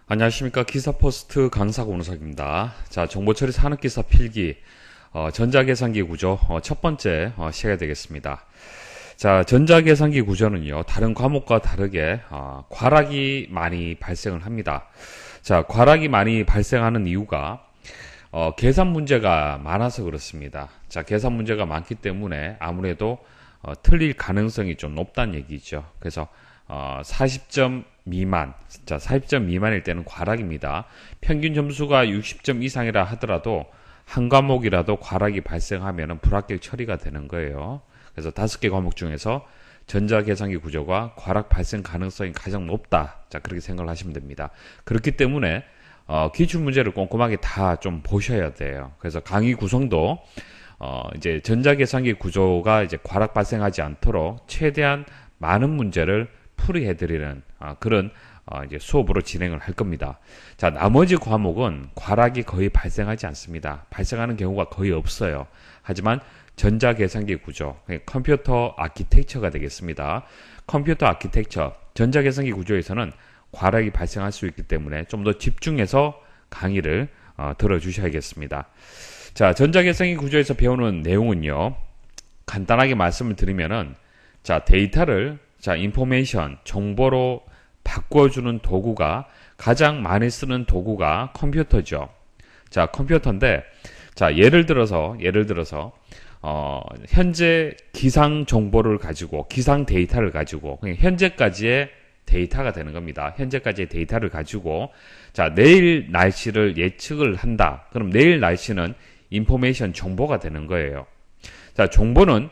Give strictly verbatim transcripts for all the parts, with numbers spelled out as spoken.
안녕하십니까. 기사포스트 강사 권우석입니다. 자, 정보처리 산업기사 필기 어, 전자계산기 구조 어, 첫 번째 어, 시작이 되겠습니다. 자, 전자계산기 구조는요, 다른 과목과 다르게 어, 과락이 많이 발생을 합니다. 자, 과락이 많이 발생하는 이유가 어, 계산 문제가 많아서 그렇습니다. 자, 계산 문제가 많기 때문에 아무래도 어, 틀릴 가능성이 좀 높다는 얘기죠. 그래서 어, 사십 점 미만, 자, 사십 점 미만일 때는 과락입니다. 평균 점수가 육십 점 이상이라 하더라도 한 과목이라도 과락이 발생하면 불합격 처리가 되는 거예요. 그래서 다섯 개 과목 중에서 전자계산기 구조가 과락 발생 가능성이 가장 높다. 자, 그렇게 생각을 하시면 됩니다. 그렇기 때문에 어, 기출문제를 꼼꼼하게 다 좀 보셔야 돼요. 그래서 강의 구성도 어, 이제 전자계산기 구조가 이제 과락 발생하지 않도록 최대한 많은 문제를 풀이해드리는 어, 그런 어, 이제 수업으로 진행을 할 겁니다. 자, 나머지 과목은 과락이 거의 발생하지 않습니다. 발생하는 경우가 거의 없어요. 하지만 전자계산기 구조, 컴퓨터 아키텍처가 되겠습니다. 컴퓨터 아키텍처, 전자계산기 구조에서는 과락이 발생할 수 있기 때문에 좀 더 집중해서 강의를 어, 들어주셔야겠습니다. 자, 전자계산기 구조에서 배우는 내용은요, 간단하게 말씀을 드리면은, 자, 데이터를, 자, 인포메이션, 정보로 바꿔주는 도구가, 가장 많이 쓰는 도구가 컴퓨터죠. 자, 컴퓨터인데, 자, 예를 들어서, 예를 들어서, 어, 현재 기상 정보를 가지고, 기상 데이터를 가지고, 현재까지의 데이터가 되는 겁니다. 현재까지의 데이터를 가지고, 자, 내일 날씨를 예측을 한다. 그럼 내일 날씨는 인포메이션 정보가 되는 거예요. 자, 정보는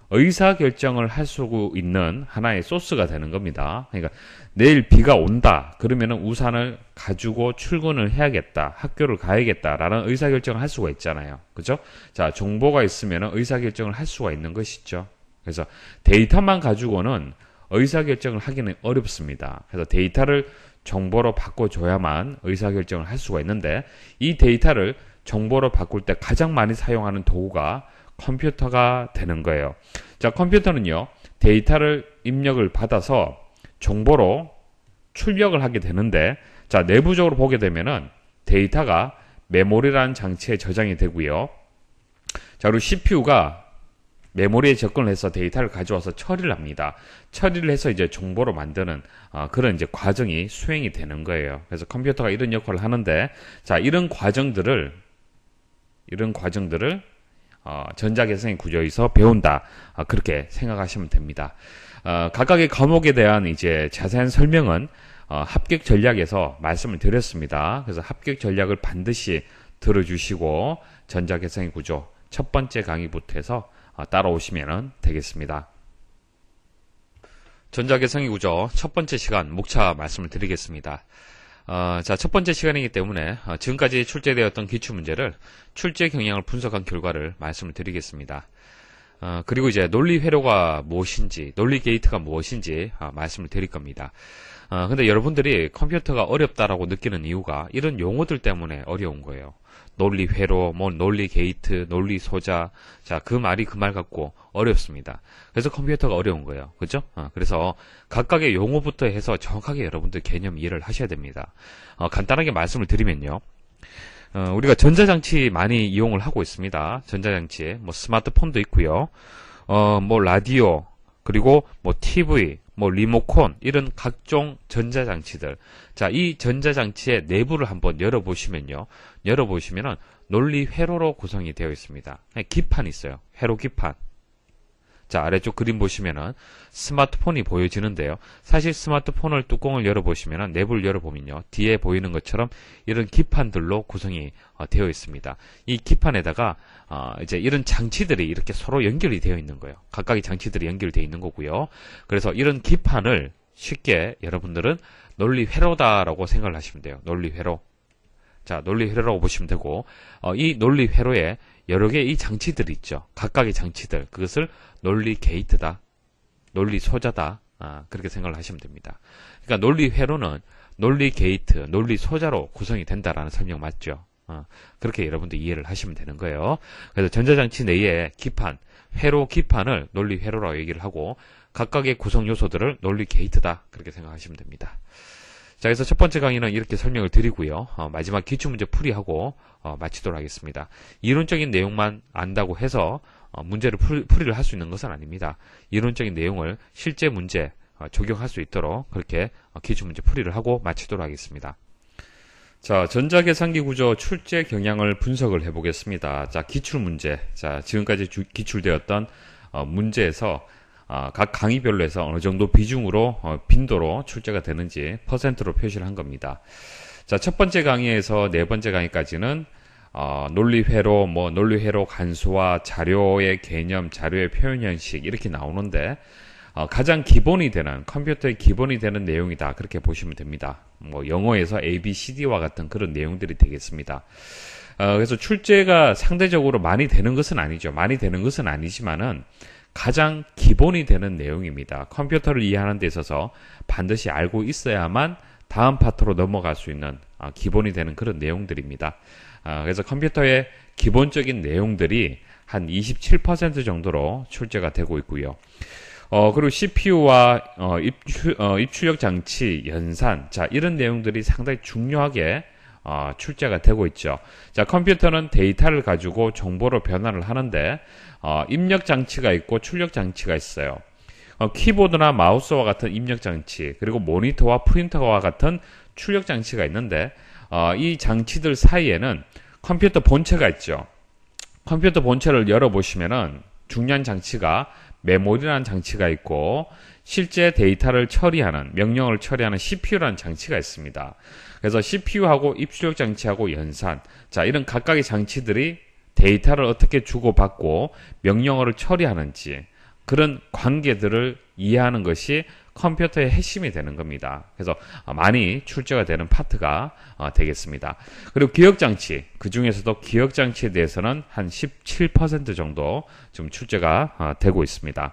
의사결정을 할 수 있는 하나의 소스가 되는 겁니다. 그러니까 내일 비가 온다. 그러면은 우산을 가지고 출근을 해야겠다. 학교를 가야겠다라는 의사결정을 할 수가 있잖아요. 그죠? 자, 정보가 있으면은 의사결정을 할 수가 있는 것이죠. 그래서 데이터만 가지고는 의사결정을 하기는 어렵습니다. 그래서 데이터를 정보로 바꿔줘야만 의사결정을 할 수가 있는데, 이 데이터를 정보로 바꿀 때 가장 많이 사용하는 도구가 컴퓨터가 되는 거예요. 자, 컴퓨터는요, 데이터를 입력을 받아서 정보로 출력을 하게 되는데, 자, 내부적으로 보게 되면은 데이터가 메모리라는 장치에 저장이 되고요. 자, 그리고 씨피유가 메모리에 접근을 해서 데이터를 가져와서 처리를 합니다. 처리를 해서 이제 정보로 만드는 어, 그런 이제 과정이 수행이 되는 거예요. 그래서 컴퓨터가 이런 역할을 하는데, 자, 이런 과정들을 이런 과정들을 어, 전자계산기 구조에서 배운다. 어, 그렇게 생각하시면 됩니다. 어, 각각의 과목에 대한 이제 자세한 설명은 어, 합격 전략에서 말씀을 드렸습니다. 그래서 합격 전략을 반드시 들어주시고 전자계산기 구조 첫 번째 강의부터 해서 어, 따라오시면 되겠습니다. 전자계산기 구조 첫 번째 시간 목차 말씀을 드리겠습니다. 어, 자, 첫 번째 시간이기 때문에 어, 지금까지 출제되었던 기출문제를 출제 경향을 분석한 결과를 말씀을 드리겠습니다. 어, 그리고 이제 논리 회로가 무엇인지, 논리 게이트가 무엇인지 어, 말씀을 드릴 겁니다. 어, 근데 여러분들이 컴퓨터가 어렵다라고 느끼는 이유가 이런 용어들 때문에 어려운 거예요. 논리 회로, 뭐 논리 게이트, 논리 소자, 자, 그 말이 그 말 같고 어렵습니다. 그래서 컴퓨터가 어려운 거예요. 그죠? 어, 그래서 각각의 용어부터 해서 정확하게 여러분들 개념 이해를 하셔야 됩니다. 어, 간단하게 말씀을 드리면요. 어, 우리가 전자장치 많이 이용을 하고 있습니다. 전자장치에 뭐 스마트폰도 있고요. 어, 뭐 라디오, 그리고 뭐 티비, 뭐 리모컨, 이런 각종 전자장치들. 자, 이 전자장치의 내부를 한번 열어보시면요. 열어보시면은 논리 회로로 구성이 되어 있습니다. 기판이 있어요. 회로 기판. 자, 아래쪽 그림 보시면은 스마트폰이 보여지는데요. 사실 스마트폰을 뚜껑을 열어보시면은 내부를 열어보면요. 뒤에 보이는 것처럼 이런 기판들로 구성이 어, 되어 있습니다. 이 기판에다가 어, 이제 이런 장치들이 이렇게 서로 연결이 되어 있는 거예요. 각각의 장치들이 연결되어 있는 거고요. 그래서 이런 기판을 쉽게 여러분들은 논리 회로다라고 생각을 하시면 돼요. 논리 회로. 자, 논리 회로라고 보시면 되고, 어, 이 논리 회로에 여러 개의 이 장치들이 있죠. 각각의 장치들. 그것을 논리 게이트다. 논리 소자다. 아, 그렇게 생각을 하시면 됩니다. 그러니까 논리 회로는 논리 게이트, 논리 소자로 구성이 된다라는 설명 맞죠? 어, 그렇게 여러분들 이해를 하시면 되는 거예요. 그래서 전자장치 내에 기판, 회로 기판을 논리 회로라고 얘기를 하고, 각각의 구성 요소들을 논리 게이트다. 그렇게 생각하시면 됩니다. 자, 그래서 첫 번째 강의는 이렇게 설명을 드리고요. 어, 마지막 기출문제 풀이하고 어, 마치도록 하겠습니다. 이론적인 내용만 안다고 해서 어, 문제를 풀, 풀이를 할 수 있는 것은 아닙니다. 이론적인 내용을 실제 문제 어, 적용할 수 있도록 그렇게 어, 기출문제 풀이를 하고 마치도록 하겠습니다. 자, 전자계산기 구조 출제 경향을 분석을 해보겠습니다. 자, 기출문제. 자, 지금까지 주, 기출되었던 어, 문제에서 어, 각 강의별로 해서 어느 정도 비중으로 어, 빈도로 출제가 되는지 퍼센트로 표시를 한 겁니다. 자, 첫 번째 강의에서 네 번째 강의까지는 어, 논리회로, 뭐 논리회로 간수화, 자료의 개념, 자료의 표현 형식 이렇게 나오는데 어, 가장 기본이 되는 컴퓨터의 기본이 되는 내용이다 그렇게 보시면 됩니다. 뭐 영어에서 A, B, C, D와 같은 그런 내용들이 되겠습니다. 어, 그래서 출제가 상대적으로 많이 되는 것은 아니죠. 많이 되는 것은 아니지만은 가장 기본이 되는 내용입니다. 컴퓨터를 이해하는 데 있어서 반드시 알고 있어야만 다음 파트로 넘어갈 수 있는 어, 기본이 되는 그런 내용들입니다. 어, 그래서 컴퓨터의 기본적인 내용들이 한 이십칠 퍼센트 정도로 출제가 되고 있고요. 어, 그리고 씨피유와 어, 입출, 어, 입출력 장치, 연산, 자 이런 내용들이 상당히 중요하게 어, 출제가 되고 있죠. 자, 컴퓨터는 데이터를 가지고 정보로 변환을 하는데 어, 입력 장치가 있고 출력 장치가 있어요. 어, 키보드나 마우스와 같은 입력 장치, 그리고 모니터와 프린터와 같은 출력 장치가 있는데 어, 이 장치들 사이에는 컴퓨터 본체가 있죠. 컴퓨터 본체를 열어보시면은 중요한 장치가 메모리라는 장치가 있고 실제 데이터를 처리하는 명령을 처리하는 씨피유라는 장치가 있습니다. 그래서 씨피유하고 입출력 장치하고 연산, 자 이런 각각의 장치들이 데이터를 어떻게 주고받고 명령어를 처리하는지 그런 관계들을 이해하는 것이 컴퓨터의 핵심이 되는 겁니다. 그래서 많이 출제가 되는 파트가 되겠습니다. 그리고 기억장치, 그 중에서도 기억장치에 대해서는 한 십칠 퍼센트 정도 좀 출제가 되고 있습니다.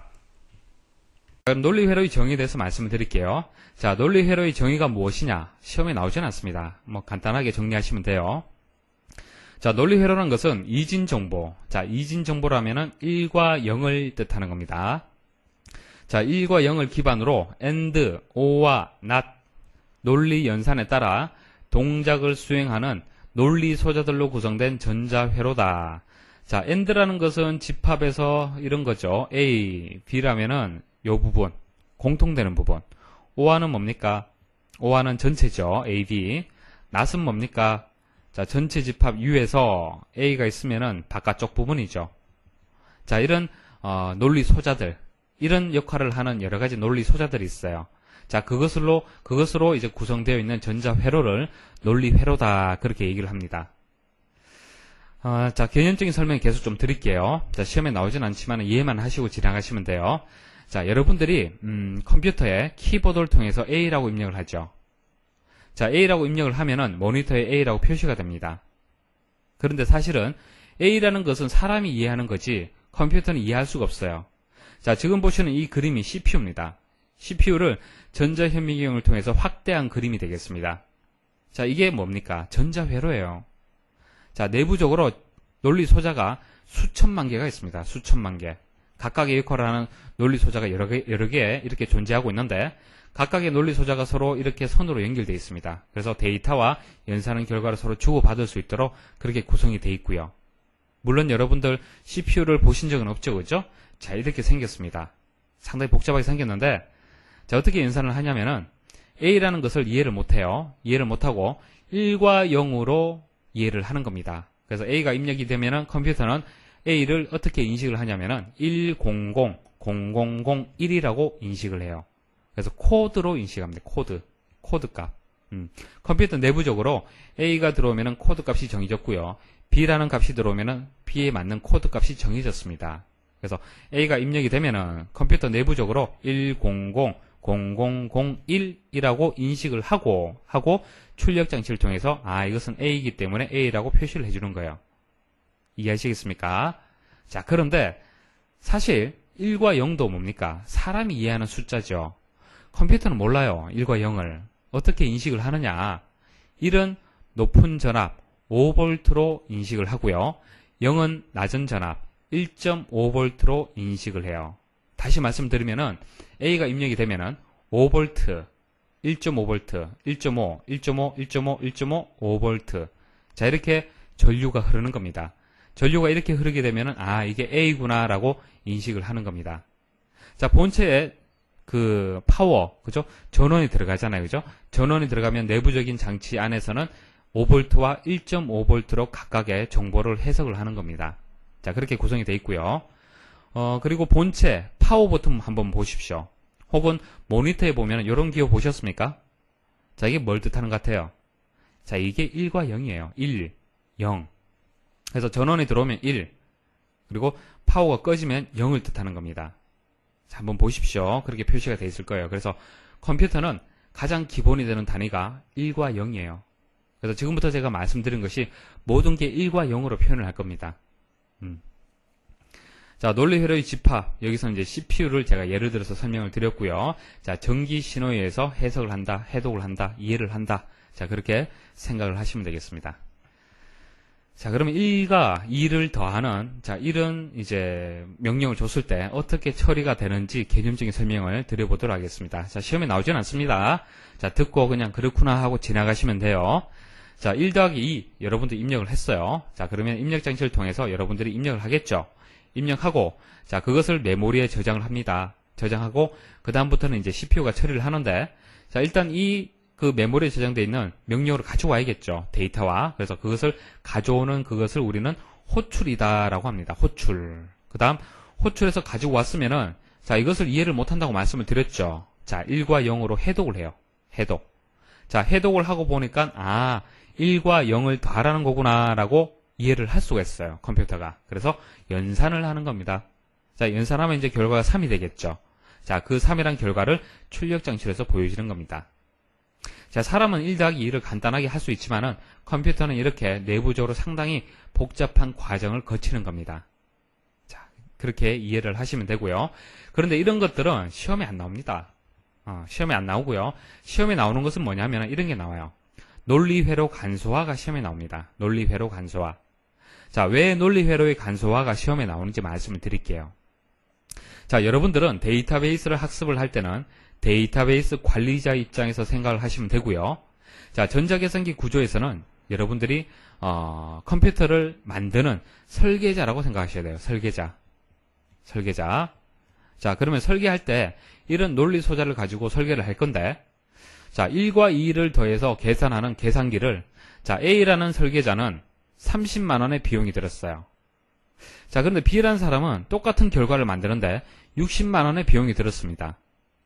그럼 논리회로의 정의에 대해서 말씀을 드릴게요. 자, 논리회로의 정의가 무엇이냐? 시험에 나오진 않습니다. 뭐 간단하게 정리하시면 돼요. 자, 논리회로라는 것은 이진정보. 자, 이진정보라면은 일과 영을 뜻하는 겁니다. 자, 일과 영을 기반으로 and, or와 not, 논리 연산에 따라 동작을 수행하는 논리 소자들로 구성된 전자회로다. 자, and라는 것은 집합에서 이런 거죠. A, B라면은 요 부분, 공통되는 부분. or는 뭡니까? or는 전체죠. A, B. not은 뭡니까? 자, 전체 집합 U에서 A가 있으면은 바깥쪽 부분이죠. 자, 이런 어, 논리 소자들, 이런 역할을 하는 여러 가지 논리 소자들이 있어요. 자, 그것으로 그것으로 이제 구성되어 있는 전자 회로를 논리 회로다 그렇게 얘기를 합니다. 어, 자, 개념적인 설명 계속 좀 드릴게요. 자, 시험에 나오진 않지만 이해만 하시고 지나가시면 돼요. 자, 여러분들이 음, 컴퓨터에 키보드를 통해서 A라고 입력을 하죠. 자, A라고 입력을 하면은 모니터에 A라고 표시가 됩니다. 그런데 사실은 A라는 것은 사람이 이해하는 거지 컴퓨터는 이해할 수가 없어요. 자, 지금 보시는 이 그림이 씨피유입니다. 씨피유를 전자현미경을 통해서 확대한 그림이 되겠습니다. 자, 이게 뭡니까? 전자회로예요. 자, 내부적으로 논리 소자가 수천만 개가 있습니다. 수천만 개. 각각의 역할을 하는 논리 소자가 여러 개, 여러 개 이렇게 존재하고 있는데 각각의 논리 소자가 서로 이렇게 선으로 연결되어 있습니다. 그래서 데이터와 연산하는 결과를 서로 주고받을 수 있도록 그렇게 구성이 되어 있고요. 물론 여러분들 씨피유를 보신 적은 없죠, 그죠? 자, 이렇게 생겼습니다. 상당히 복잡하게 생겼는데 자, 어떻게 연산을 하냐면은 A라는 것을 이해를 못해요. 이해를 못하고 일과 영으로 이해를 하는 겁니다. 그래서 A가 입력이 되면은 컴퓨터는 A를 어떻게 인식을 하냐면은 일, 공, 공, 공, 공, 공, 일이라고 인식을 해요. 그래서 코드로 인식합니다. 코드. 코드 값. 음. 컴퓨터 내부적으로 A가 들어오면은 코드 값이 정해졌고요. B라는 값이 들어오면은 B에 맞는 코드 값이 정해졌습니다. 그래서 A가 입력이 되면은 컴퓨터 내부적으로 일, 공, 공, 공, 공, 공, 일이라고 인식을 하고, 하고 출력 장치를 통해서 아, 이것은 A이기 때문에 A라고 표시를 해주는 거예요. 이해하시겠습니까? 자, 그런데 사실 일과 영도 뭡니까? 사람이 이해하는 숫자죠. 컴퓨터는 몰라요. 일과 영을. 어떻게 인식을 하느냐. 일은 높은 전압 오 볼트로 인식을 하고요. 영은 낮은 전압 일 점 오 볼트로 인식을 해요. 다시 말씀드리면은 A가 입력이 되면은 오 볼트 일 점 오 볼트, 일 점 오, 일 점 오, 일 점 오, 일 점 오, 오 볼트. 자, 이렇게 전류가 흐르는 겁니다. 전류가 이렇게 흐르게 되면은, 아, 이게 A구나라고 인식을 하는 겁니다. 자, 본체에 그 파워, 그죠? 전원이 들어가잖아요. 그죠? 전원이 들어가면 내부적인 장치 안에서는 오 볼트와 일 점 오 볼트로 각각의 정보를 해석을 하는 겁니다. 자, 그렇게 구성이 되어 있고요. 어, 그리고 본체, 파워 버튼 한번 보십시오. 혹은 모니터에 보면 이런 기호 보셨습니까? 자, 이게 뭘 뜻하는 것 같아요? 자, 이게 일과 영이에요. 일, 영. 그래서 전원이 들어오면 일, 그리고 파워가 꺼지면 영을 뜻하는 겁니다. 자, 한번 보십시오. 그렇게 표시가 되어 있을 거예요. 그래서 컴퓨터는 가장 기본이 되는 단위가 일과 영이에요. 그래서 지금부터 제가 말씀드린 것이 모든 게 일과 영으로 표현을 할 겁니다. 음. 자, 논리 회로의 집합. 여기서 이제 씨피유를 제가 예를 들어서 설명을 드렸고요. 자, 전기 신호에 의해서 해석을 한다, 해독을 한다, 이해를 한다. 자, 그렇게 생각을 하시면 되겠습니다. 자, 그러면 일과 이를 더하는, 자, 이런 이제 명령을 줬을 때 어떻게 처리가 되는지 개념적인 설명을 드려보도록 하겠습니다. 자, 시험에 나오진 않습니다. 자, 듣고 그냥 그렇구나 하고 지나가시면 돼요. 자, 일 더하기 이, 여러분들 입력을 했어요. 자, 그러면 입력 장치를 통해서 여러분들이 입력을 하겠죠. 입력하고, 자, 그것을 메모리에 저장을 합니다. 저장하고, 그 다음부터는 이제 씨피유가 처리를 하는데, 자, 일단 이 그 메모리에 저장되어 있는 명령으로 가져와야겠죠. 데이터와. 그래서 그것을 가져오는 그것을 우리는 호출이다라고 합니다. 호출. 그 다음 호출해서 가지고 왔으면은, 자, 이것을 이해를 못한다고 말씀을 드렸죠. 자, 일과 영으로 해독을 해요. 해독. 자, 해독을 하고 보니까, 아, 일과 영을 더하라는 거구나라고 이해를 할 수가 있어요. 컴퓨터가. 그래서 연산을 하는 겁니다. 자, 연산하면 이제 결과가 삼이 되겠죠. 자, 그 삼이란 결과를 출력 장치에서 보여주는 겁니다. 자, 사람은 일 더하기 이를 간단하게 할 수 있지만은 컴퓨터는 이렇게 내부적으로 상당히 복잡한 과정을 거치는 겁니다. 자, 그렇게 이해를 하시면 되고요. 그런데 이런 것들은 시험에 안 나옵니다. 어, 시험에 안 나오고요. 시험에 나오는 것은 뭐냐면 이런 게 나와요. 논리회로 간소화가 시험에 나옵니다. 논리회로 간소화. 자, 왜 논리회로의 간소화가 시험에 나오는지 말씀을 드릴게요. 자, 여러분들은 데이터베이스를 학습을 할 때는 데이터베이스 관리자 입장에서 생각을 하시면 되고요. 자, 전자계산기 구조에서는 여러분들이 어, 컴퓨터를 만드는 설계자라고 생각하셔야 돼요. 설계자. 설계자. 자, 그러면 설계할 때 이런 논리 소자를 가지고 설계를 할 건데, 자, 일과 이를 더해서 계산하는 계산기를, 자, A라는 설계자는 삼십만 원의 비용이 들었어요. 자, 그런데 B라는 사람은 똑같은 결과를 만드는데 육십만 원의 비용이 들었습니다.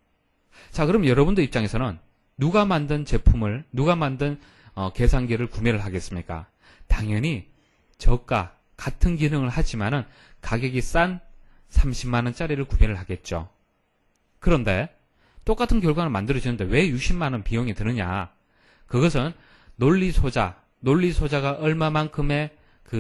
자, 그럼 여러분들 입장에서는 누가 만든 제품을, 누가 만든 어, 계산기를 구매를 하겠습니까? 당연히 저가, 같은 기능을 하지만은 가격이 싼 삼십만 원짜리를 구매를 하겠죠. 그런데 똑같은 결과를 만들어지는데 왜 육십만 원 비용이 드느냐? 그것은 논리 소자, 논리 소자가 얼마만큼의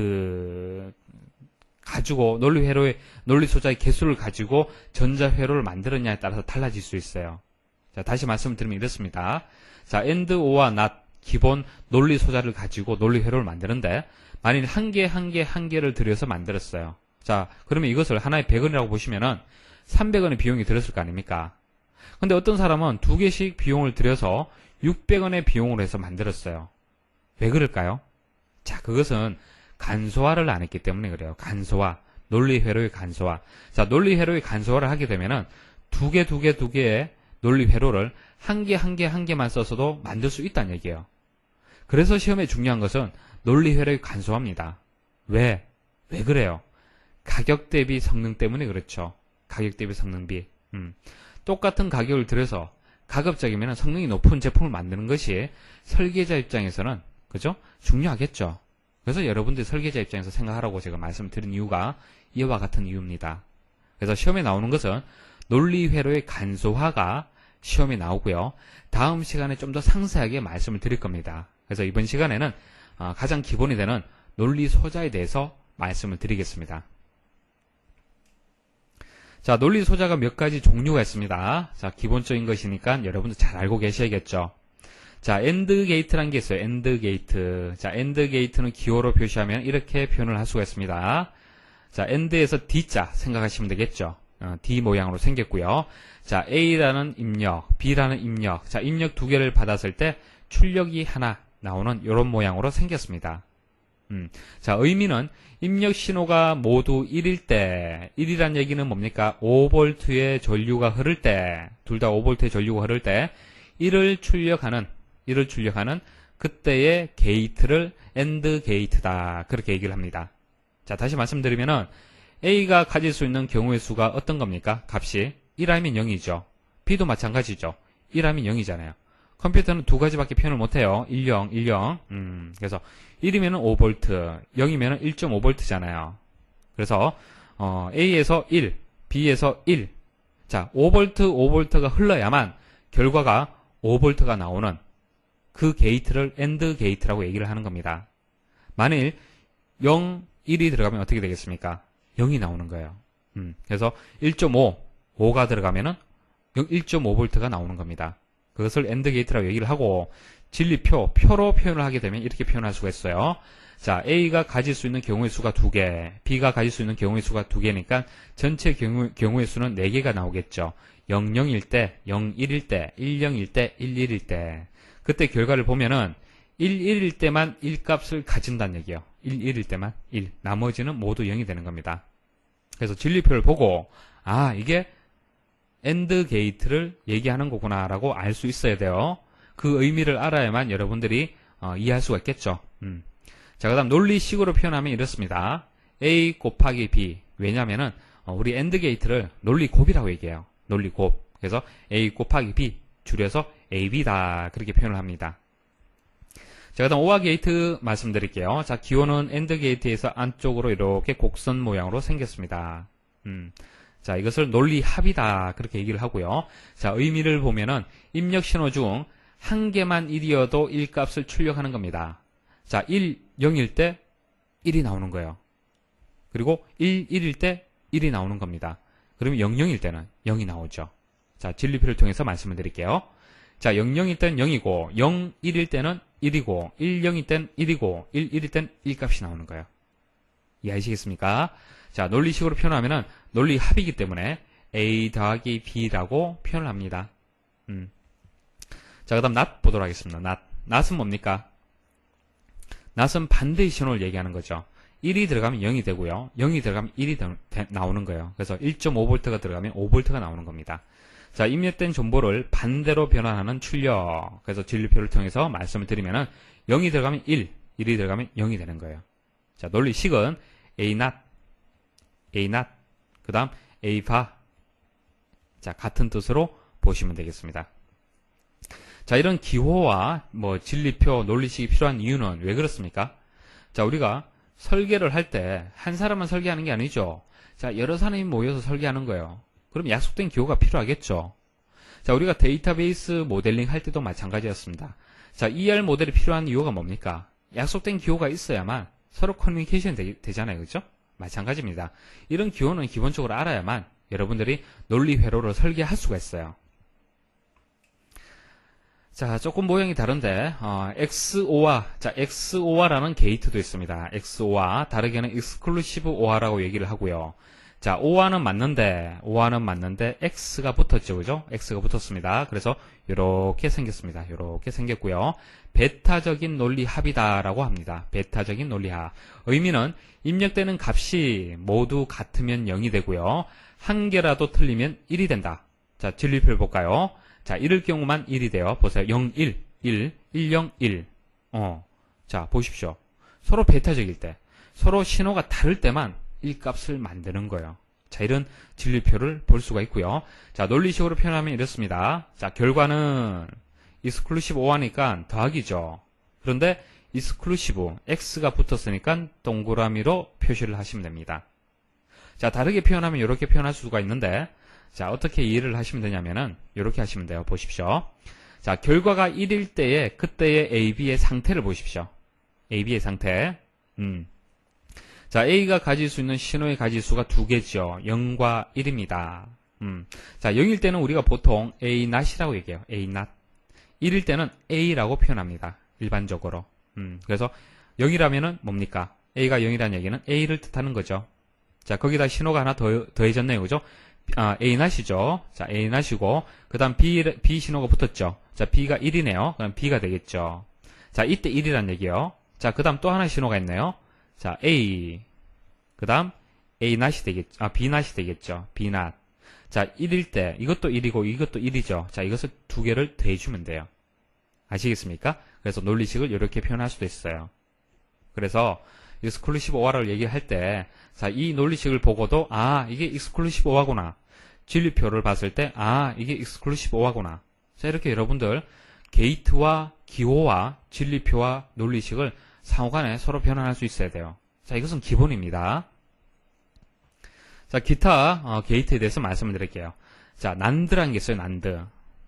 그 가지고 논리 회로의 논리 소자의 개수를 가지고 전자 회로를 만들었냐에 따라서 달라질 수 있어요. 자, 다시 말씀을 드리면 이렇습니다. 자, and, or와 not 기본 논리 소자를 가지고 논리 회로를 만드는데 만일 한 개, 한 개, 한 개를 들여서 만들었어요. 자, 그러면 이것을 하나에 백 원이라고 보시면은 삼백 원의 비용이 들었을 거 아닙니까? 근데 어떤 사람은 두 개씩 비용을 들여서 육백 원의 비용을 해서 만들었어요. 왜 그럴까요? 자, 그것은 간소화를 안 했기 때문에 그래요. 간소화. 논리 회로의 간소화. 자, 논리 회로의 간소화를 하게 되면은 두 개, 두 개, 두 개의 논리 회로를 한 개, 한 개, 한 개만 써서도 만들 수 있다는 얘기예요. 그래서 시험에 중요한 것은 논리 회로의 간소화입니다. 왜? 왜 그래요? 가격 대비 성능 때문에 그렇죠. 가격 대비 성능비. 음. 똑같은 가격을 들여서 가급적이면 성능이 높은 제품을 만드는 것이 설계자 입장에서는 그죠? 중요하겠죠. 그래서 여러분들 설계자 입장에서 생각하라고 제가 말씀드린 이유가 이와 같은 이유입니다. 그래서 시험에 나오는 것은 논리 회로의 간소화가 시험에 나오고요. 다음 시간에 좀 더 상세하게 말씀을 드릴 겁니다. 그래서 이번 시간에는 가장 기본이 되는 논리 소자에 대해서 말씀을 드리겠습니다. 자, 논리 소자가 몇 가지 종류가 있습니다. 자, 기본적인 것이니까 여러분들 잘 알고 계셔야겠죠. 자, AND 게이트라는 게 있어요. AND 게이트. 자, AND 게이트는 기호로 표시하면 이렇게 표현을 할 수가 있습니다. 자, AND에서 D자 생각하시면 되겠죠. 어, D 모양으로 생겼고요. 자, A라는 입력, B라는 입력, 자, 입력 두 개를 받았을 때 출력이 하나 나오는 이런 모양으로 생겼습니다. 음, 자, 의미는 입력 신호가 모두 일일 때, 일이란 얘기는 뭡니까? 오 볼트의 전류가 흐를 때, 둘 다 오 볼트의 전류가 흐를 때, 일을 출력하는, 일을 출력하는 그때의 게이트를 AND 게이트다. 그렇게 얘기를 합니다. 자, 다시 말씀드리면은, A가 가질 수 있는 경우의 수가 어떤 겁니까? 값이 일하면 영이죠. B도 마찬가지죠. 일하면 영이잖아요. 컴퓨터는 두 가지밖에 표현을 못해요. 일, 영, 일, 영. 음, 그래서 일이면 오 볼트, 영이면 일 점 오 볼트잖아요. 그래서 어, A에서 일, B에서 일. 자, 오 볼트, 오 볼트가 흘러야만 결과가 오 볼트가 나오는 그 게이트를 AND 게이트라고 얘기를 하는 겁니다. 만일 영, 일이 들어가면 어떻게 되겠습니까? 영이 나오는 거예요. 음, 그래서 일 점 오, 오가 들어가면은 일 점 오 볼트가 나오는 겁니다. 그것을 AND 게이트라고 얘기를 하고, 진리표, 표로 표현을 하게 되면 이렇게 표현할 수가 있어요. 자, A가 가질 수 있는 경우의 수가 두 개, B가 가질 수 있는 경우의 수가 두 개니까 전체 경우, 경우의 수는 네 개가 나오겠죠. 영, 영일 때, 영, 일일 때, 일, 영일 때, 일, 일일 때. 그때 결과를 보면은 일, 일일 때만 일 값을 가진다는 얘기예요. 일, 일일 때만 일. 나머지는 모두 영이 되는 겁니다. 그래서 진리표를 보고, 아, 이게 AND 게이트를 얘기하는 거구나라고 알 수 있어야 돼요. 그 의미를 알아야만 여러분들이 어, 이해할 수가 있겠죠. 음. 자, 그 다음 논리식으로 표현하면 이렇습니다. A 곱하기 B. 왜냐면은 어, 우리 AND 게이트를 논리곱이라고 얘기해요. 논리곱. 그래서 A 곱하기 B 줄여서 에이비다. 그렇게 표현을 합니다. 자, 그 다음 오아 게이트 말씀드릴게요. 자, 기호는 AND 게이트에서 안쪽으로 이렇게 곡선 모양으로 생겼습니다. 음. 자, 이것을 논리 합이다. 그렇게 얘기를 하고요. 자, 의미를 보면은 입력 신호 중 한 개만 일이어도 일 값을 출력하는 겁니다. 자, 일, 영일 때 일이 나오는 거예요. 그리고 일, 일일 때 일이 나오는 겁니다. 그러면 영, 영일 때는 영이 나오죠. 자, 진리표를 통해서 말씀을 드릴게요. 자, 영, 영일 때는 영이고, 영, 일일 때는 일이고, 일, 영일 때는 일이고, 일, 일일 때는 일 값이 나오는 거예요. 이해하시겠습니까? 자, 논리식으로 표현하면은 논리 합이기 때문에 A 더하기 B라고 표현을 합니다. 음. 자, 그 다음 not 보도록 하겠습니다. not. not은 뭡니까? not은 반대의 신호를 얘기하는 거죠. 일이 들어가면 영이 되고요. 영이 들어가면 일이 되, 되, 나오는 거예요. 그래서 일 점 오 볼트가 들어가면 오 볼트가 나오는 겁니다. 자, 입력된 정보를 반대로 변환하는 출력. 그래서 진리표를 통해서 말씀을 드리면은 영이 들어가면 일, 일이 들어가면 영이 되는 거예요. 자, 논리식은 A not, A not, 그 다음 A 바. 자, 같은 뜻으로 보시면 되겠습니다. 자, 이런 기호와 뭐 진리표, 논리식이 필요한 이유는 왜 그렇습니까? 자, 우리가 설계를 할 때 한 사람만 설계하는 게 아니죠. 자, 여러 사람이 모여서 설계하는 거예요. 그럼 약속된 기호가 필요하겠죠. 자, 우리가 데이터베이스 모델링 할 때도 마찬가지였습니다. 자, 이알 모델이 필요한 이유가 뭡니까? 약속된 기호가 있어야만 서로 커뮤니케이션이 되, 되잖아요. 그죠? 마찬가지입니다. 이런 기호는 기본적으로 알아야만 여러분들이 논리 회로를 설계할 수가 있어요. 자, 조금 모양이 다른데 어, 엑스오아, 자, 엑스오아라는 게이트도 있습니다. 엑스오아, 다르게는 익스클루시브 오아라고 얘기를 하고요. 자, 오아는 맞는데, 오아는 맞는데 X가 붙었죠, 그죠? X가 붙었습니다. 그래서 이렇게 생겼습니다. 이렇게 생겼고요. 베타적인 논리 합이다라고 합니다. 베타적인 논리 합. 의미는 입력되는 값이 모두 같으면 영이 되고요. 한 개라도 틀리면 일이 된다. 자, 진리표를 볼까요? 자, 일일 경우만 일이 돼요. 보세요. 영, 일, 일, 일, 영, 일. 어. 자, 보십시오. 서로 베타적일 때, 서로 신호가 다를 때만 일 값을 만드는 거예요. 자, 이런 진리표를 볼 수가 있고요. 자, 논리식으로 표현하면 이렇습니다. 자, 결과는 익스클루시브 오아니까 더하기죠. 그런데 익스클루시브 X가 붙었으니까 동그라미로 표시를 하시면 됩니다. 자, 다르게 표현하면 이렇게 표현할 수가 있는데, 자, 어떻게 이해를 하시면 되냐면은 이렇게 하시면 돼요. 보십시오. 자, 결과가 일일 때에 그때의 A, B의 상태를 보십시오. A, B의 상태. 음. 자, A가 가질 수 있는 신호의 가지수가 두 개죠. 영과 일입니다. 음. 자, 영일 때는 우리가 보통 A not이라고 얘기해요. A not. 일일 때는 A라고 표현합니다. 일반적으로. 음. 그래서 영이라면은 뭡니까? A가 영이라는 얘기는 A를 뜻하는 거죠. 자, 거기다 신호가 하나 더, 더해졌네요. 그죠? 아, A 낫이죠. 자, A 낫이고, 그 다음 B, B 신호가 붙었죠. 자, B가 일이네요. 그럼 B가 되겠죠. 자, 이때 일이란 얘기요. 자, 그 다음 또 하나 신호가 있네요. 자, A. 그 다음 A 낫이 되겠죠. 아, B 낫이 되겠죠. B 낫. 자, 일일 때, 이것도 일이고, 이것도 일이죠. 자, 이것을 두 개를 더해주면 돼요. 아시겠습니까? 그래서 논리식을 이렇게 표현할 수도 있어요. 그래서, exclusive or를 얘기할 때, 자, 이 논리식을 보고도, 아, 이게 exclusive or구나. 진리표를 봤을 때, 아, 이게 exclusive or구나. 자, 이렇게 여러분들, 게이트와 기호와 진리표와 논리식을 상호간에 서로 변환할 수 있어야 돼요. 자, 이것은 기본입니다. 자, 기타 어, 게이트에 대해서 말씀을 드릴게요. 자, 난드라는 게 있어요. 난드.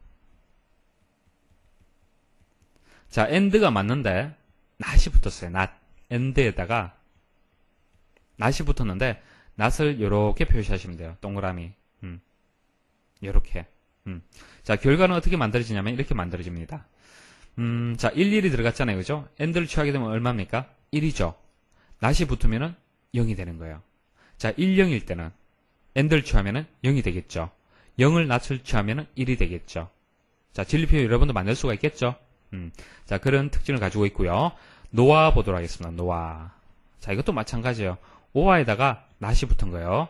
자, 엔드가 맞는데 낫이 붙었어요. 낫. 엔드에다가 낫이 붙었는데 낫을 이렇게 표시하시면 돼요. 동그라미. 음. 이렇게. 음. 자, 결과는 어떻게 만들어지냐면 이렇게 만들어집니다. 음, 자, 일, 일이 들어갔잖아요. 그죠? 엔드를 취하게 되면 얼마입니까? 일이죠. 낫이 붙으면은 영이 되는 거예요. 자, 일, 영일 때는 엔드를 취하면은 영이 되겠죠. 영을 낫을 취하면은 일이 되겠죠. 자, 진리표 여러분도 만들 수가 있겠죠. 음, 자, 그런 특징을 가지고 있고요. 노아 보도록 하겠습니다. 노아. 자, 이것도 마찬가지예요. 오아에다가 낫이 붙은 거예요.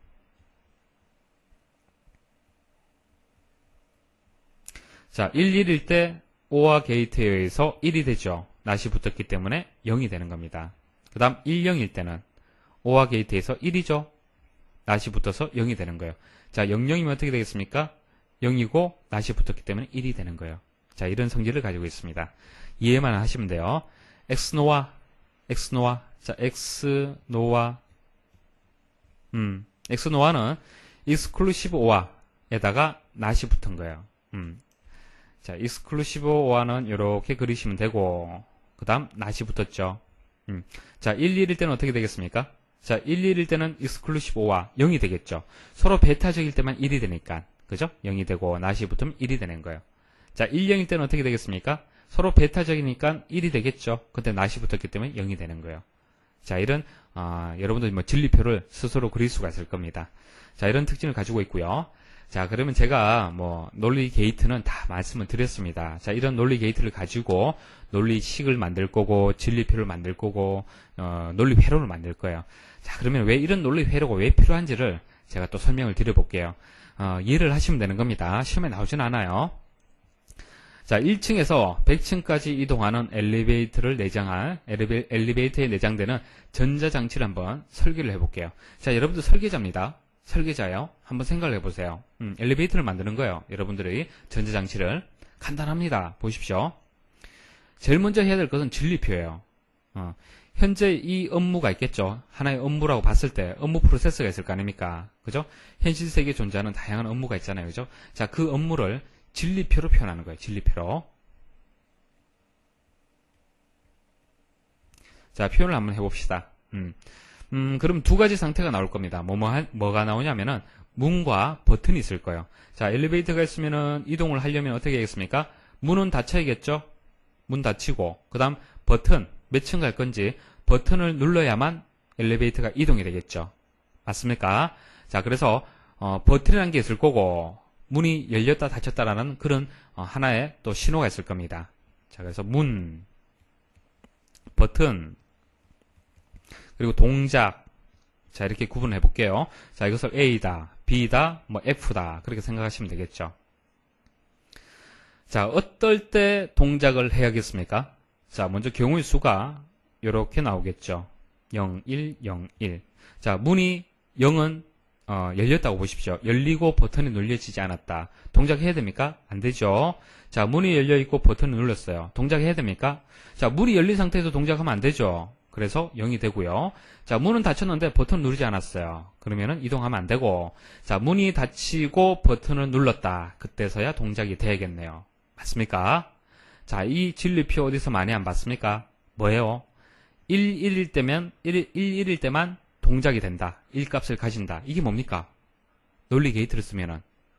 자, 일, 일일 때 오아 게이트에 의해서 일이 되죠. 낫이 붙었기 때문에 영이 되는 겁니다. 그 다음 일, 영일 때는 오아 게이트에서 일이죠. 낫이 붙어서 영이 되는 거예요. 자, 영, 영이면 어떻게 되겠습니까? 영이고 낫이 붙었기 때문에 일이 되는 거예요. 자, 이런 성질을 가지고 있습니다. 이해만 하시면 돼요. 엑스노아, 엑스노아, 자, 엑스노아, 음, 엑스노아는 exclusive or에다가 낫이 붙은 거예요. 음. 자, exclusive or는 이렇게 그리시면 되고, 그 다음 낫이 붙었죠. 음. 자, 일, 일일 때는 어떻게 되겠습니까? 자, 일, 일일 때는 exclusive or 영이 되겠죠. 서로 베타적일 때만 일이 되니까. 그죠? 영이 되고, 낫이 붙으면 일이 되는 거예요. 자, 일, 영일 때는 어떻게 되겠습니까? 서로 베타적이니까 일이 되겠죠. 근데 낫이 붙었기 때문에 영이 되는 거예요. 자, 이런, 어, 여러분들 뭐 진리표를 스스로 그릴 수가 있을 겁니다. 자, 이런 특징을 가지고 있고요. 자, 그러면 제가 뭐 논리 게이트는 다 말씀을 드렸습니다. 자, 이런 논리 게이트를 가지고 논리식을 만들 거고 진리표를 만들 거고 어, 논리 회로를 만들 거예요. 자, 그러면 왜 이런 논리 회로가 왜 필요한지를 제가 또 설명을 드려볼게요. 어, 이해를 하시면 되는 겁니다. 시험에 나오진 않아요. 자, 일 층에서 백 층까지 이동하는 엘리베이터를 내장할 엘리베, 엘리베이터에 내장되는 전자장치를 한번 설계를 해볼게요. 자, 여러분들 설계자입니다. 설계자요. 한번 생각을 해보세요. 음, 엘리베이터를 만드는 거예요. 여러분들의 전자장치를. 간단합니다. 보십시오. 제일 먼저 해야 될 것은 진리표예요. 어, 현재 이 업무가 있겠죠. 하나의 업무라고 봤을 때 업무 프로세스가 있을 거 아닙니까? 그죠? 현실 세계에 존재하는 다양한 업무가 있잖아요. 그죠? 자, 그 업무를 진리표로 표현하는 거예요. 진리표로. 자, 표현을 한번 해봅시다. 음. 음, 그럼 두 가지 상태가 나올 겁니다. 뭐, 뭐, 하, 뭐가 나오냐면은, 문과 버튼이 있을 거예요. 자, 엘리베이터가 있으면은, 이동을 하려면 어떻게 하겠습니까? 문은 닫혀야겠죠? 문 닫히고, 그 다음, 버튼, 몇 층 갈 건지, 버튼을 눌러야만 엘리베이터가 이동이 되겠죠. 맞습니까? 자, 그래서, 어, 버튼이라는 게 있을 거고, 문이 열렸다 닫혔다라는 그런, 어, 하나의 또 신호가 있을 겁니다. 자, 그래서 문, 버튼, 그리고 동작. 자, 이렇게 구분해 볼게요. 자, 이것을 A다, B다, 뭐 F다. 그렇게 생각하시면 되겠죠. 자, 어떨 때 동작을 해야겠습니까? 자, 먼저 경우의 수가 이렇게 나오겠죠. 영, 일, 영, 일. 자, 문이 영은 어, 열렸다고 보십시오. 열리고 버튼이 눌려지지 않았다. 동작해야 됩니까? 안 되죠. 자, 문이 열려 있고 버튼을 눌렀어요. 동작해야 됩니까? 자, 문이 열린 상태에서 동작하면 안 되죠. 그래서 영이 되고요. 자, 문은 닫혔는데 버튼 누르지 않았어요. 그러면은 이동하면 안 되고, 자, 문이 닫히고 버튼을 눌렀다. 그때서야 동작이 돼야겠네요. 맞습니까? 자, 이 진리표 어디서 많이 안 봤습니까? 뭐예요? 일, 일일 때면, 일, 일일 때만 동작이 된다. 일 값을 가진다. 이게 뭡니까? 논리 게이트를 쓰면은.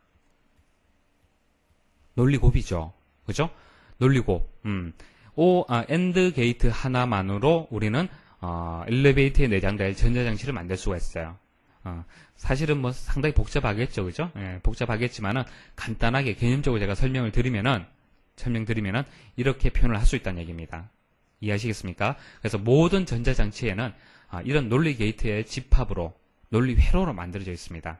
논리곱이죠. 그죠? 논리곱. 음. 오, 아, 엔드 게이트 하나만으로 우리는 어, 엘리베이터에 내장될 전자장치를 만들 수가 있어요. 어, 사실은 뭐 상당히 복잡하겠죠, 그죠? 예, 복잡하겠지만은 간단하게 개념적으로 제가 설명을 드리면은 설명드리면은 이렇게 표현을 할 수 있다는 얘기입니다. 이해하시겠습니까? 그래서 모든 전자장치에는 아, 이런 논리 게이트의 집합으로 논리 회로로 만들어져 있습니다.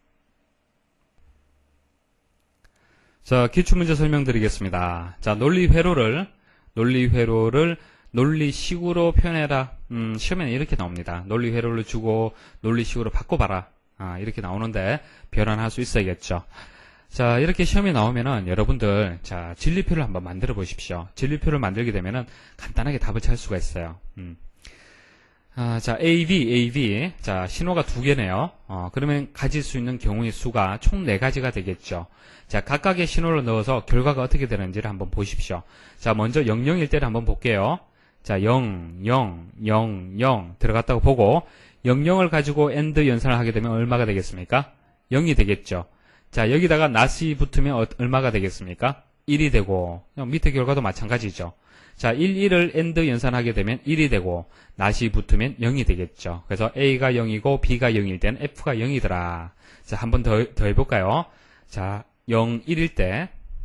자, 기출문제 설명드리겠습니다. 자, 논리 회로를 논리 회로를 논리식으로 표현해라. 음, 시험에는 이렇게 나옵니다. 논리 회로를 주고 논리식으로 바꿔봐라. 아, 이렇게 나오는데 변환할 수 있어야겠죠. 자, 이렇게 시험에 나오면은 여러분들 자, 진리표를 한번 만들어 보십시오. 진리표를 만들게 되면은 간단하게 답을 찾을 수가 있어요. 음. 아, 자, A, B, A, B. 자, 신호가 두 개네요. 어, 그러면 가질 수 있는 경우의 수가 총 네 가지가 되겠죠. 자, 각각의 신호를 넣어서 결과가 어떻게 되는지를 한번 보십시오. 자, 먼저 영영일 때를 한번 볼게요. 자, 영, 영, 영, 영 들어갔다고 보고 영영을 가지고 AND 연산을 하게 되면 얼마가 되겠습니까? 영이 되겠죠. 자, 여기다가 not이 붙으면 어, 얼마가 되겠습니까? 일이 되고 밑에 결과도 마찬가지죠. 자, 일, 일을 AND 연산하게 되면 일이 되고 not이 붙으면 영이 되겠죠. 그래서 A가 영이고 B가 영일 때는 F가 영이더라. 자, 한 번 더, 더 해볼까요? 자, 영, 일일 때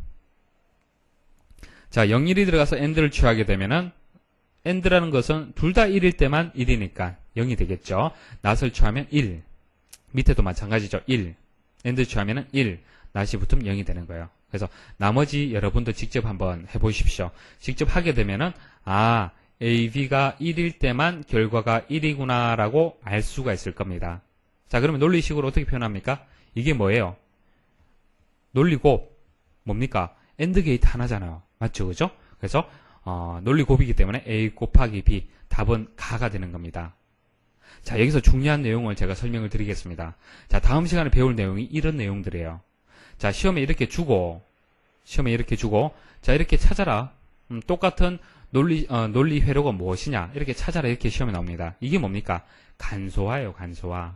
자, 영, 일이 들어가서 AND를 취하게 되면은 AND라는 것은 둘 다 일일 때만 일이니까 영이 되겠죠. not을 취하면 일. 밑에도 마찬가지죠. 일. AND 취하면 일. not이 붙으면 영이 되는 거예요. 그래서 나머지 여러분도 직접 한번 해보십시오. 직접 하게 되면은 아, A, B가 일일 때만 결과가 일이구나 라고 알 수가 있을 겁니다. 자, 그러면 논리식으로 어떻게 표현합니까? 이게 뭐예요? 논리곱 뭡니까? AND 게이트 하나잖아요. 맞죠? 그죠? 그래서 어, 논리곱이기 때문에 A 곱하기 B 답은 가가 되는 겁니다. 자, 여기서 중요한 내용을 제가 설명을 드리겠습니다. 자, 다음 시간에 배울 내용이 이런 내용들이에요. 자, 시험에 이렇게 주고 시험에 이렇게 주고 자, 이렇게 찾아라. 음, 똑같은 논리 어, 논리 회로가 무엇이냐 이렇게 찾아라 이렇게 시험에 나옵니다. 이게 뭡니까? 간소화예요. 간소화.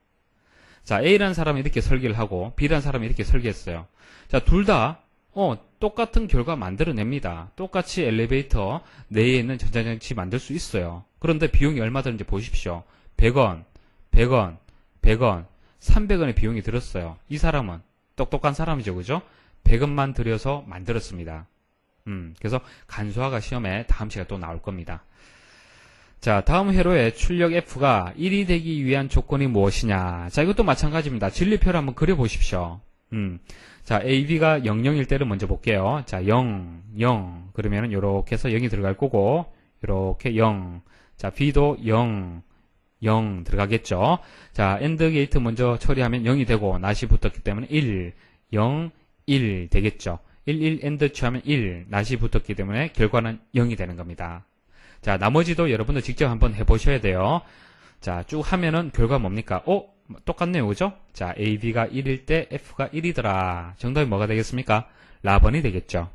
자, A라는 사람이 이렇게 설계를 하고 B라는 사람이 이렇게 설계했어요. 자, 둘 다 어, 똑같은 결과 만들어냅니다. 똑같이 엘리베이터 내에 있는 전자장치 만들 수 있어요. 그런데 비용이 얼마 드는지 보십시오. 백 원, 백 원, 백 원, 삼백 원의 비용이 들었어요. 이 사람은 똑똑한 사람이죠. 그죠? 백 원만 들여서 만들었습니다. 음, 그래서 간소화가 시험에 다음 시간에 또 나올 겁니다. 자, 다음 회로의 출력 F가 일이 되기 위한 조건이 무엇이냐. 자, 이것도 마찬가지입니다. 진리표를 한번 그려보십시오. 음, 자, A, B가 영, 영일 때를 먼저 볼게요. 자, 영, 영. 그러면은 요렇게 해서 영이 들어갈 거고, 요렇게 영. 자, B도 영, 영 들어가겠죠. 자, AND 게이트 먼저 처리하면 영이 되고, not이 붙었기 때문에 일, 영, 일 되겠죠. 일, 일 AND 취하면 일, not이 붙었기 때문에 결과는 영이 되는 겁니다. 자, 나머지도 여러분들 직접 한번 해보셔야 돼요. 자, 쭉 하면은 결과 뭡니까? 어? 똑같네요. 그죠? 자, A, B가 일일 때 F가 일이더라. 정답이 뭐가 되겠습니까? 라번이 되겠죠.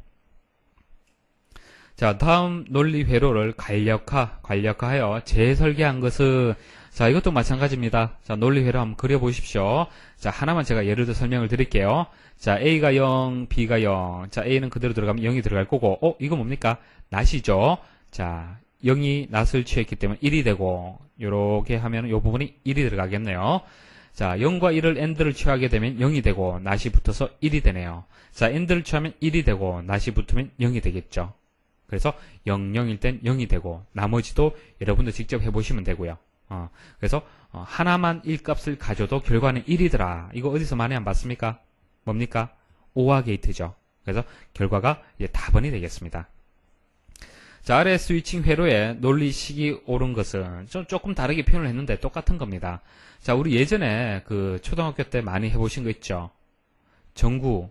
자, 다음 논리 회로를 간략화, 간략화하여 재설계한 것은 자, 이것도 마찬가지입니다. 자, 논리 회로 한번 그려보십시오. 자, 하나만 제가 예를 들어 설명을 드릴게요. 자, A가 영, B가 영. 자, A는 그대로 들어가면 영이 들어갈 거고, 어? 이거 뭡니까? not이죠. 자, 영이 not을 취했기 때문에 일이 되고, 요렇게 하면 요 부분이 일이 들어가겠네요. 자, 영과 일을 AND를 취하게 되면 영이 되고, not이 붙어서 일이 되네요. 자, AND를 취하면 일이 되고, not이 붙으면 영이 되겠죠. 그래서 영, 영일 땐 영이 되고, 나머지도 여러분도 직접 해보시면 되고요. 어, 그래서 어, 하나만 일 값을 가져도 결과는 일이더라. 이거 어디서 많이 안 봤습니까? 뭡니까? 오화 게이트죠. 그래서 결과가 이제 답번이 되겠습니다. 자, 아래 스위칭 회로에 논리식이 옳은 것은 좀 조금 다르게 표현을 했는데 똑같은 겁니다. 자, 우리 예전에 그 초등학교 때 많이 해보신 거 있죠? 전구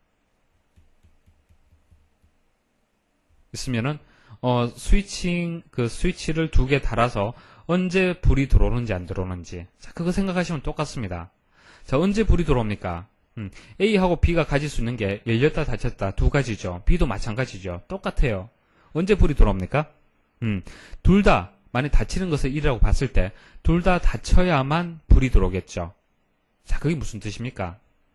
있으면은 어 스위칭 그 스위치를 두 개 달아서 언제 불이 들어오는지 안 들어오는지 자, 그거 생각하시면 똑같습니다. 자, 언제 불이 들어옵니까? 음, A하고 B가 가질 수 있는 게 열렸다 닫혔다 두 가지죠. B도 마찬가지죠. 똑같아요. 언제 불이 들어옵니까? 음, 둘 다 만약 닫히는 것을 일이라고 봤을 때 둘 다 닫혀야만 불이 들어오겠죠. 자, 그게 무슨 뜻입니까?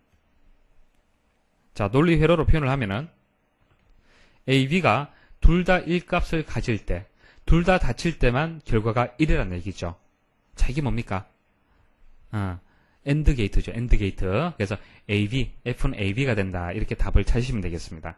자, 논리 회로로 표현을 하면은 A, B가 둘 다 일 값을 가질 때 둘 다 닫힐 때만 결과가 일이라는 얘기죠. 자, 이게 뭡니까? 어, AND 게이트죠. AND 게이트. 그래서 A B, F는 A B가 된다. 이렇게 답을 찾으시면 되겠습니다.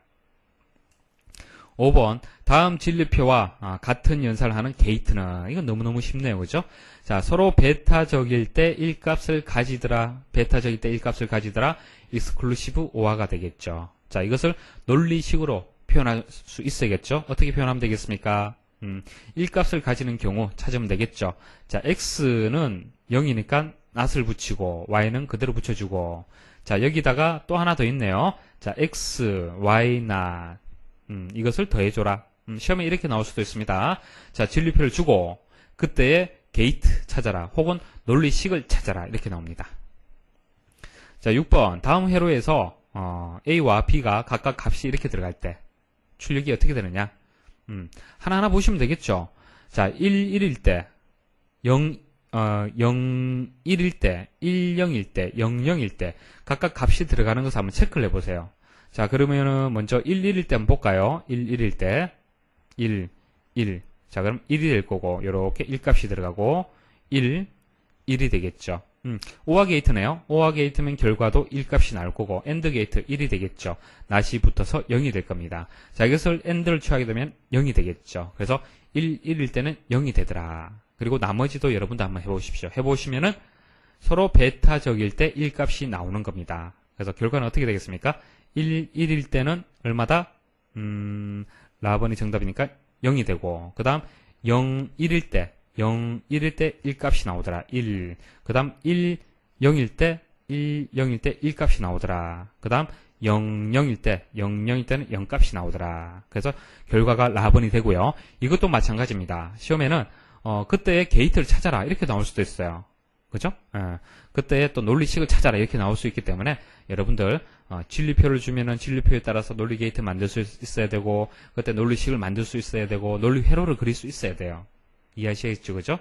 오 번 다음 진리표와 아, 같은 연산을 하는 게이트는 이건 너무너무 쉽네요. 그죠? 자, 서로 베타적일 때 일 값을 가지더라. 베타적일 때 일 값을 가지더라. 익스클루시브 오화가 되겠죠. 자, 이것을 논리식으로 표현할 수 있어야겠죠. 어떻게 표현하면 되겠습니까? 음, 일 값을 가지는 경우 찾으면 되겠죠. 자, x는 영이니까 낫을 붙이고 y는 그대로 붙여주고, 자, 여기다가 또 하나 더 있네요. 자, x, y, 낫. 음, 이것을 더해줘라. 음, 시험에 이렇게 나올 수도 있습니다. 자, 진리표를 주고 그때의 게이트 찾아라. 혹은 논리식을 찾아라. 이렇게 나옵니다. 자, 육 번 다음 회로에서 어, A와 B가 각각 값이 이렇게 들어갈 때 출력이 어떻게 되느냐. 음, 하나하나 보시면 되겠죠. 자, 일, 일일 때 영, 어, 영, 일일 때 일, 영일 때 영, 영일 때 각각 값이 들어가는 것을 한번 체크를 해보세요. 자, 그러면은 먼저 일, 일일 때 한번 볼까요? 일, 일일 때 일, 일. 자, 그럼 일이 될 거고 요렇게 일 값이 들어가고 일, 일이 되겠죠. 음, 오화 게이트네요. 오화 게이트면 결과도 일 값이 나올 거고 AND 게이트 일이 되겠죠. 낫이 붙어서 영이 될 겁니다. 자, 이것을 AND를 취하게 되면 영이 되겠죠. 그래서 일, 일일 때는 영이 되더라. 그리고 나머지도 여러분도 한번 해보십시오. 해보시면은 서로 베타적일 때 일 값이 나오는 겁니다. 그래서 결과는 어떻게 되겠습니까? 일, 일일 때는 얼마다? 음, 라번이 정답이니까 영이 되고, 그 다음 영, 일일 때, 영, 일일 때 일 값이 나오더라. 일. 그 다음 일, 영일 때, 일, 영일 때 일 값이 나오더라. 그 다음 영, 영일 때, 영, 영일 때는 영 값이 나오더라. 그래서 결과가 라번이 되고요. 이것도 마찬가지입니다. 시험에는 어, 그때의 게이트를 찾아라. 이렇게 나올 수도 있어요. 그죠? 예. 그때의 또 논리식을 찾아라. 이렇게 나올 수 있기 때문에 여러분들 어, 진리표를 주면은 진리표에 따라서 논리 게이트 만들 수 있어야 되고, 그때 논리식을 만들 수 있어야 되고, 논리 회로를 그릴 수 있어야 돼요. 이해하시겠죠? 그죠?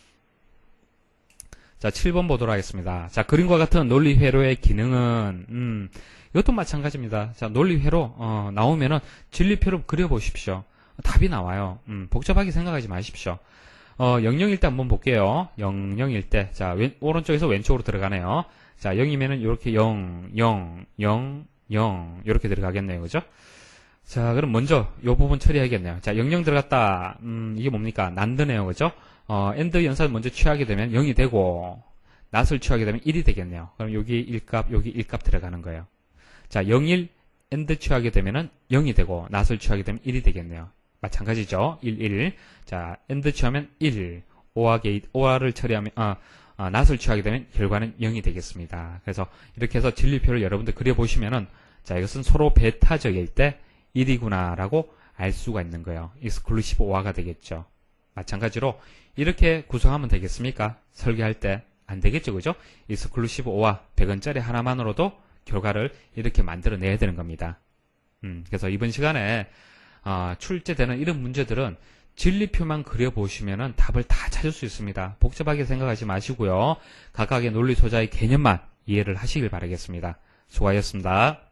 자, 칠 번 보도록 하겠습니다. 자, 그림과 같은 논리 회로의 기능은 음, 이것도 마찬가지입니다. 자, 논리 회로 어, 나오면은 진리표를 그려보십시오. 답이 나와요. 음, 복잡하게 생각하지 마십시오. 어, 영영일 때 한번 볼게요. 영영일 때. 자, 왼, 오른쪽에서 왼쪽으로 들어가네요. 자, 영이면은 이렇게 영, 영, 영, 영, 이렇게 들어가겠네요. 그죠? 자, 그럼 먼저 이 부분 처리해야겠네요. 자, 영영 들어갔다. 음, 이게 뭡니까? 난드네요. 그죠? 어, AND 연산을 먼저 취하게 되면 영이 되고, 낫을 취하게 되면 일이 되겠네요. 그럼 여기 일 값, 여기 일 값 들어가는 거예요. 자, 영일, AND 취하게 되면은 영이 되고, 낫을 취하게 되면 일이 되겠네요. 마찬가지죠. 일, 일. 자, AND 취하면 일. 오화 게이트, 오화를 처리하면, 아, 아, 낫을 취하게 되면 결과는 영이 되겠습니다. 그래서 이렇게 해서 진리표를 여러분들 그려보시면은, 자, 이것은 서로 베타적일 때 일이구나 라고 알 수가 있는 거예요. 익스클루시브 오화가 되겠죠. 마찬가지로 이렇게 구성하면 되겠습니까? 설계할 때 안 되겠죠. 그죠? 익스클루시브 오화 백 원짜리 하나만으로도 결과를 이렇게 만들어내야 되는 겁니다. 음, 그래서 이번 시간에 어, 출제되는 이런 문제들은 진리표만 그려보시면 답을 다 찾을 수 있습니다. 복잡하게 생각하지 마시고요. 각각의 논리 소자의 개념만 이해를 하시길 바라겠습니다. 수고하셨습니다.